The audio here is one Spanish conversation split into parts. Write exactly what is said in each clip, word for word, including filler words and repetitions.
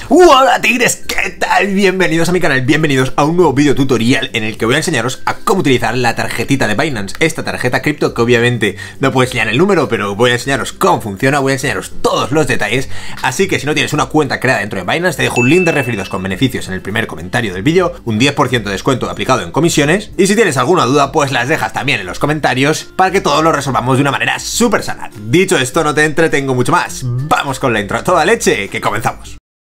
Hola tigres, ¿qué tal? Bienvenidos a mi canal, bienvenidos a un nuevo video tutorial en el que voy a enseñaros a cómo utilizar la tarjetita de Binance, esta tarjeta cripto que obviamente no puedo enseñar el número, pero voy a enseñaros cómo funciona, voy a enseñaros todos los detalles, así que si no tienes una cuenta creada dentro de Binance, te dejo un link de referidos con beneficios en el primer comentario del vídeo, un diez por ciento de descuento aplicado en comisiones, y si tienes alguna duda, pues las dejas también en los comentarios para que todos lo resolvamos de una manera súper sana. Dicho esto, no te entretengo mucho más, vamos con la intro a toda leche, que comenzamos.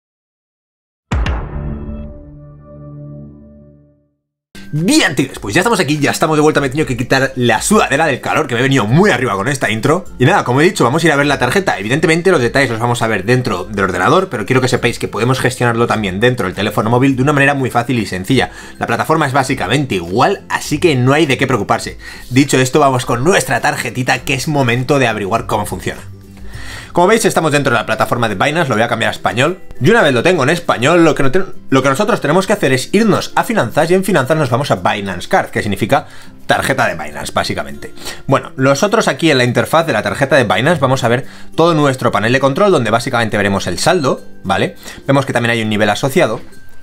Bien tigres, pues ya estamos aquí, ya estamos de vuelta, me he tenido que quitar la sudadera del calor que me he venido muy arriba con esta intro. Y nada, como he dicho, vamos a ir a ver la tarjeta, evidentemente los detalles los vamos a ver dentro del ordenador, pero quiero que sepáis que podemos gestionarlo también dentro del teléfono móvil de una manera muy fácil y sencilla. La plataforma es básicamente igual, así que no hay de qué preocuparse. Dicho esto, vamos con nuestra tarjetita, que es momento de averiguar cómo funciona. Como veis, estamos dentro de la plataforma de Binance, lo voy a cambiar a español. Y una vez lo tengo en español, lo que, no te lo que nosotros tenemos que hacer es irnos a finanzas, y en finanzas nos vamos a Binance Card, que significa tarjeta de Binance, básicamente. Bueno, nosotros aquí en la interfaz de la tarjeta de Binance vamos a ver todo nuestro panel de control, donde básicamente veremos el saldo, ¿vale? Vemos que también hay un nivel asociado.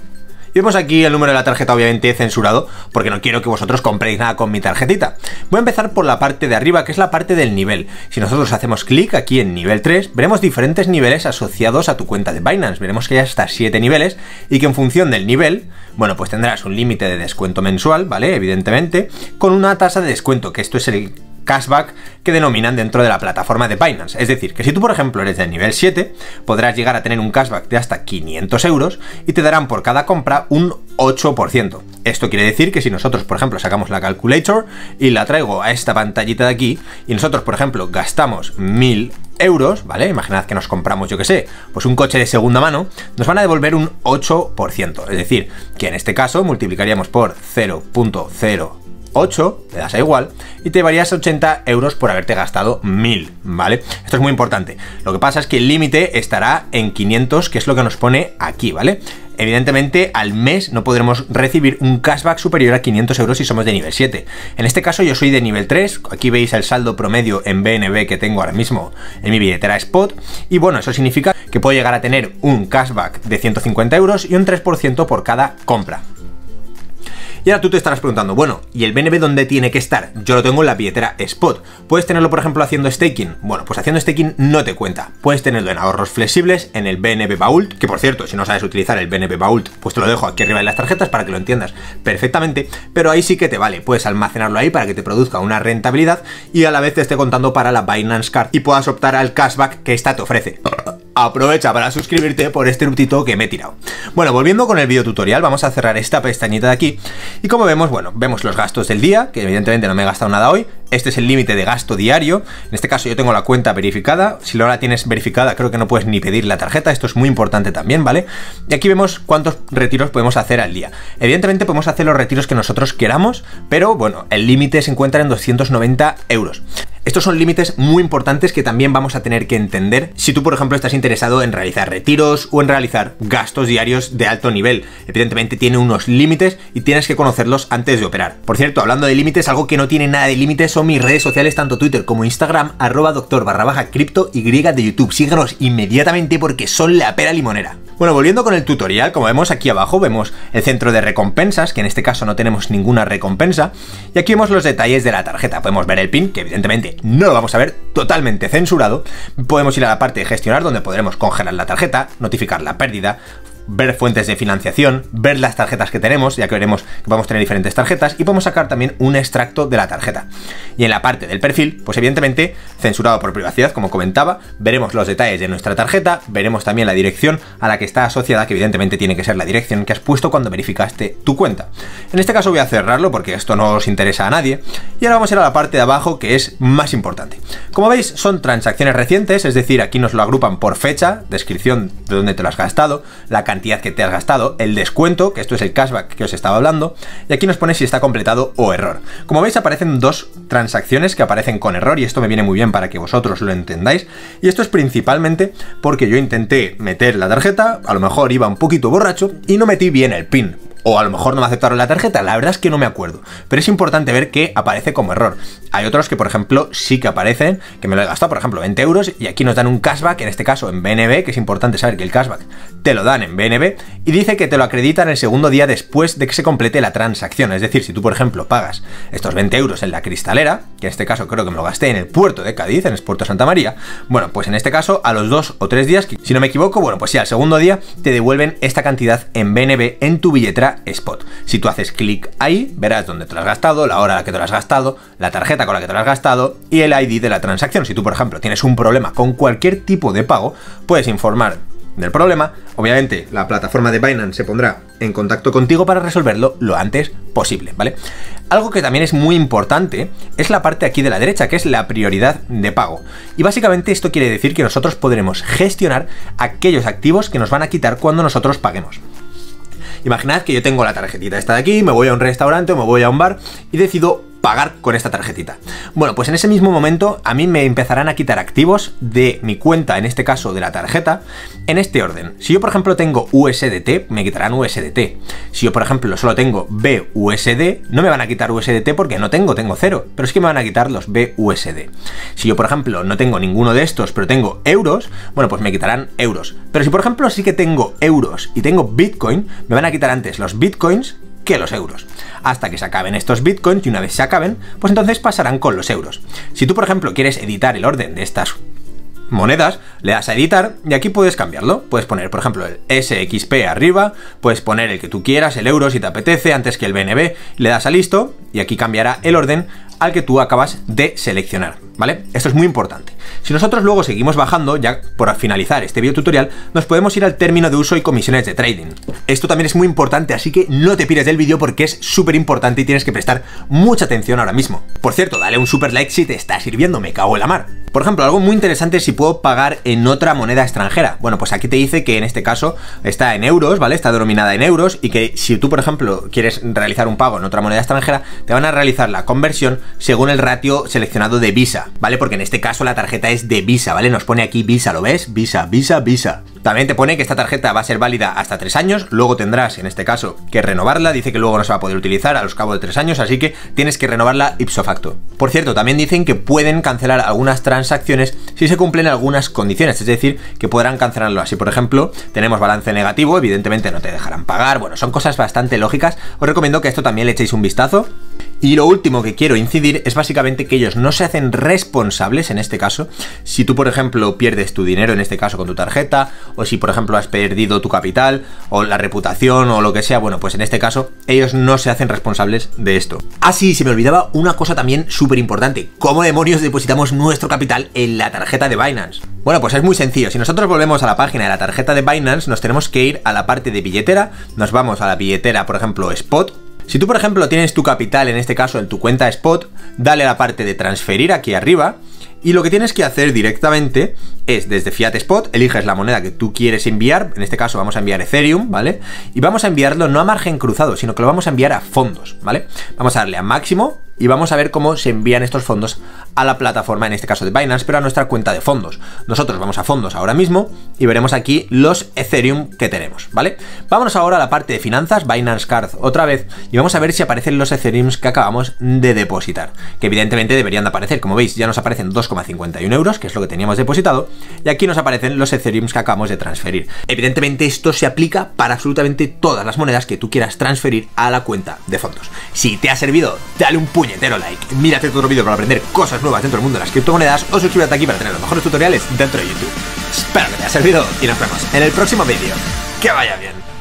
Y vemos aquí el número de la tarjeta, obviamente censurado, porque no quiero que vosotros compréis nada con mi tarjetita. Voy a empezar por la parte de arriba, que es la parte del nivel. Si nosotros hacemos clic aquí en nivel tres, veremos diferentes niveles asociados a tu cuenta de Binance. Veremos que hay hasta siete niveles y que en función del nivel, bueno, pues tendrás un límite de descuento mensual, ¿vale? Evidentemente, con una tasa de descuento, que esto es el cashback que denominan dentro de la plataforma de Binance. Es decir, que si tú por ejemplo eres del nivel siete, podrás llegar a tener un cashback de hasta quinientos euros y te darán por cada compra un ocho por ciento. Esto quiere decir que si nosotros por ejemplo sacamos la calculator y la traigo a esta pantallita de aquí, y nosotros por ejemplo gastamos mil euros, ¿vale? Imaginad que nos compramos, yo que sé, pues un coche de segunda mano, nos van a devolver un ocho por ciento. Es decir, que en este caso multiplicaríamos por cero punto cero ocho, le das a igual, y te llevarías ochenta euros por haberte gastado mil, ¿vale? Esto es muy importante. Lo que pasa es que el límite estará en quinientos, que es lo que nos pone aquí, ¿vale? Evidentemente, al mes no podremos recibir un cashback superior a quinientos euros si somos de nivel siete. En este caso yo soy de nivel tres, aquí veis el saldo promedio en B N B que tengo ahora mismo en mi billetera Spot, y bueno, eso significa que puedo llegar a tener un cashback de ciento cincuenta euros y un tres por ciento por cada compra. Y ahora tú te estarás preguntando, bueno, ¿y el B N B dónde tiene que estar? Yo lo tengo en la billetera Spot. ¿Puedes tenerlo, por ejemplo, haciendo staking? Bueno, pues haciendo staking no te cuenta. Puedes tenerlo en ahorros flexibles, en el B N B Vault, que por cierto, si no sabes utilizar el B N B Vault, pues te lo dejo aquí arriba en las tarjetas para que lo entiendas perfectamente, pero ahí sí que te vale. Puedes almacenarlo ahí para que te produzca una rentabilidad y a la vez te esté contando para la Binance Card y puedas optar al cashback que esta te ofrece. Aprovecha para suscribirte por este erudito que me he tirado. Bueno, volviendo con el video tutorial, vamos a cerrar esta pestañita de aquí. Y como vemos, bueno, vemos los gastos del día, que evidentemente no me he gastado nada hoy. Este es el límite de gasto diario. En este caso yo tengo la cuenta verificada. Si no la tienes verificada, creo que no puedes ni pedir la tarjeta. Esto es muy importante también, ¿vale? Y aquí vemos cuántos retiros podemos hacer al día. Evidentemente podemos hacer los retiros que nosotros queramos, pero bueno, el límite se encuentra en doscientos noventa euros. Estos son límites muy importantes que también vamos a tener que entender si tú, por ejemplo, estás interesado en realizar retiros o en realizar gastos diarios de alto nivel. Evidentemente tiene unos límites y tienes que conocerlos antes de operar. Por cierto, hablando de límites, algo que no tiene nada de límites son mis redes sociales, tanto Twitter como Instagram, arroba doctor barra baja cripto y de YouTube. Síganos inmediatamente porque son la pera limonera. Bueno, volviendo con el tutorial, como vemos aquí abajo, vemos el centro de recompensas, que en este caso no tenemos ninguna recompensa, y aquí vemos los detalles de la tarjeta. Podemos ver el PIN, que evidentemente no lo vamos a ver, totalmente censurado. Podemos ir a la parte de gestionar, donde podremos congelar la tarjeta, notificar la pérdida, ver fuentes de financiación, ver las tarjetas que tenemos, ya que veremos que vamos a tener diferentes tarjetas, y podemos sacar también un extracto de la tarjeta. Y en la parte del perfil, pues evidentemente censurado por privacidad, como comentaba, veremos los detalles de nuestra tarjeta, veremos también la dirección a la que está asociada, que evidentemente tiene que ser la dirección que has puesto cuando verificaste tu cuenta. En este caso voy a cerrarlo porque esto no os interesa a nadie, y ahora vamos a ir a la parte de abajo, que es más importante. Como veis, son transacciones recientes, es decir, aquí nos lo agrupan por fecha, descripción de dónde te lo has gastado, la cantidad cantidad que te has gastado, el descuento, que esto es el cashback que os estaba hablando, y aquí nos pone si está completado o error. Como veis, aparecen dos transacciones que aparecen con error, y esto me viene muy bien para que vosotros lo entendáis, y esto es principalmente porque yo intenté meter la tarjeta, a lo mejor iba un poquito borracho y no metí bien el PIN. o a lo mejor no me aceptaron la tarjeta, la verdad es que no me acuerdo, pero es importante ver que aparece como error. Hay otros que, por ejemplo, sí que aparecen, que me lo he gastado, por ejemplo, veinte euros, y aquí nos dan un cashback, en este caso en B N B, que es importante saber que el cashback te lo dan en B N B, y dice que te lo acreditan el segundo día después de que se complete la transacción. Es decir, si tú, por ejemplo, pagas estos veinte euros en la Cristalera, que en este caso creo que me lo gasté en el puerto de Cádiz, en el puerto de Santa María, bueno, pues en este caso, a los dos o tres días, si no me equivoco, bueno, pues sí, al segundo día te devuelven esta cantidad en B N B en tu billetera Spot. Si tú haces clic ahí, verás dónde te lo has gastado, la hora a la que te lo has gastado, la tarjeta con la que te lo has gastado y el I D de la transacción. Si tú, por ejemplo, tienes un problema con cualquier tipo de pago, puedes informar del problema. Obviamente, la plataforma de Binance se pondrá en contacto contigo para resolverlo lo antes posible, ¿vale? Algo que también es muy importante es la parte aquí de la derecha, que es la prioridad de pago. Y básicamente esto quiere decir que nosotros podremos gestionar aquellos activos que nos van a quitar cuando nosotros paguemos. Imaginad que yo tengo la tarjetita esta de aquí, me voy a un restaurante o me voy a un bar y decido pagar con esta tarjetita. Bueno, pues en ese mismo momento a mí me empezarán a quitar activos de mi cuenta, en este caso de la tarjeta, en este orden. Si yo, por ejemplo, tengo U S D T, me quitarán U S D T. Si yo, por ejemplo, solo tengo B U S D, no me van a quitar U S D T porque no tengo, tengo cero, pero es que me van a quitar los B U S D. Si yo, por ejemplo, no tengo ninguno de estos, pero tengo euros, bueno, pues me quitarán euros. Pero si, por ejemplo, sí que tengo euros y tengo Bitcoin, me van a quitar antes los Bitcoins que los euros, hasta que se acaben estos bitcoins, y una vez se acaben, pues entonces pasarán con los euros. Si tú, por ejemplo, quieres editar el orden de estas monedas, le das a editar y aquí puedes cambiarlo. Puedes poner, por ejemplo, el S X P arriba, puedes poner el que tú quieras, el euro si te apetece, antes que el B N B, le das a listo y aquí cambiará el orden al que tú acabas de seleccionar, ¿vale? Esto es muy importante. Si nosotros luego seguimos bajando, ya por finalizar este video tutorial, nos podemos ir al término de uso y comisiones de trading. Esto también es muy importante, así que no te pires del vídeo porque es súper importante y tienes que prestar mucha atención ahora mismo. Por cierto, dale un super like si te está sirviendo, me cago en la mar. Por ejemplo, algo muy interesante es si puedo pagar en otra moneda extranjera. Bueno, pues aquí te dice que en este caso está en euros, ¿vale? Está denominada en euros y que si tú, por ejemplo, quieres realizar un pago en otra moneda extranjera, te van a realizar la conversión según el ratio seleccionado de Visa, ¿vale? Porque en este caso la tarjeta es de Visa, ¿vale? Nos pone aquí Visa, ¿lo ves? Visa, Visa, Visa. También te pone que esta tarjeta va a ser válida hasta tres años, luego tendrás, en este caso, que renovarla. Dice que luego no se va a poder utilizar a los cabos de tres años, así que tienes que renovarla ipso facto. Por cierto, también dicen que pueden cancelar algunas transacciones si se cumplen algunas condiciones, es decir, que podrán cancelarlo así. Por ejemplo, tenemos balance negativo, evidentemente no te dejarán pagar. Bueno, son cosas bastante lógicas. Os recomiendo que esto también le echéis un vistazo. Y lo último que quiero incidir es básicamente que ellos no se hacen responsables, en este caso, si tú, por ejemplo, pierdes tu dinero, en este caso con tu tarjeta, o si, por ejemplo, has perdido tu capital, o la reputación, o lo que sea, bueno, pues en este caso, ellos no se hacen responsables de esto. Ah, sí, se me olvidaba una cosa también súper importante. ¿Cómo demonios depositamos nuestro capital en la tarjeta de Binance? Bueno, pues es muy sencillo. Si nosotros volvemos a la página de la tarjeta de Binance, nos tenemos que ir a la parte de billetera, nos vamos a la billetera, por ejemplo, Spot. Si tú, por ejemplo, tienes tu capital, en este caso en tu cuenta Spot, dale a la parte de transferir aquí arriba y lo que tienes que hacer directamente es desde Fiat Spot, eliges la moneda que tú quieres enviar, en este caso vamos a enviar Ethereum, ¿vale? Y vamos a enviarlo no a margen cruzado, sino que lo vamos a enviar a fondos, ¿vale? Vamos a darle a máximo y vamos a ver cómo se envían estos fondos a la plataforma, en este caso de Binance, pero a nuestra cuenta de fondos. Nosotros vamos a fondos ahora mismo y veremos aquí los Ethereum que tenemos, ¿vale? Vámonos ahora a la parte de finanzas, Binance Card otra vez, y vamos a ver si aparecen los Ethereum que acabamos de depositar, que evidentemente deberían de aparecer. Como veis, ya nos aparecen dos coma cincuenta y uno euros, que es lo que teníamos depositado, y aquí nos aparecen los Ethereum que acabamos de transferir. Evidentemente esto se aplica para absolutamente todas las monedas que tú quieras transferir a la cuenta de fondos. Si te ha servido, dale un puñetero like, mírate otro vídeo para aprender cosas nuevas dentro del mundo de las criptomonedas, o suscríbete aquí para tener los mejores tutoriales dentro de YouTube. Espero que te haya servido y nos vemos en el próximo vídeo. ¡Que vaya bien!